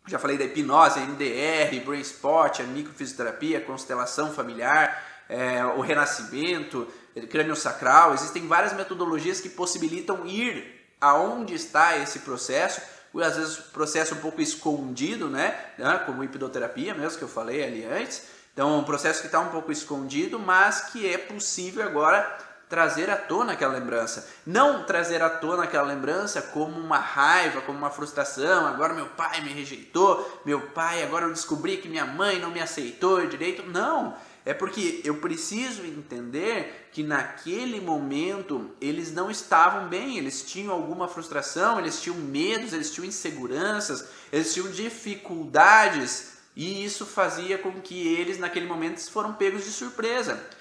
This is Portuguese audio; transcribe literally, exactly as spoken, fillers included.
Já falei da hipnose, M D R, Brain Sport, a microfisioterapia, a constelação familiar, é, o renascimento, crânio sacral. Existem várias metodologias que possibilitam ir aonde está esse processo, às vezes processo um pouco escondido, né? Como hipnoterapia mesmo, que eu falei ali antes. Então, um processo que está um pouco escondido, mas que é possível agora trazer à tona aquela lembrança. Não trazer à tona aquela lembrança como uma raiva, como uma frustração. Agora meu pai me rejeitou, meu pai, agora eu descobri que minha mãe não me aceitou direito. Não, é porque eu preciso entender que naquele momento eles não estavam bem, eles tinham alguma frustração, eles tinham medos, eles tinham inseguranças, eles tinham dificuldades. E isso fazia com que eles, naquele momento, foram pegos de surpresa.